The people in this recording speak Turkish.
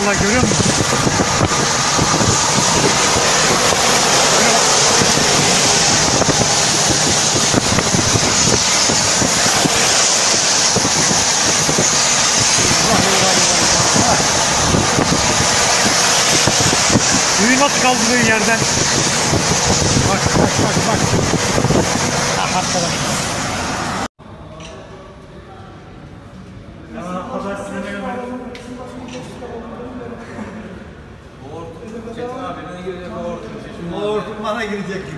Vallahi görüyor musun? Suyu nasıl kaldırıyor yerden? Bak bak bak bak. Ah arkadaş. O hortum bana girecek.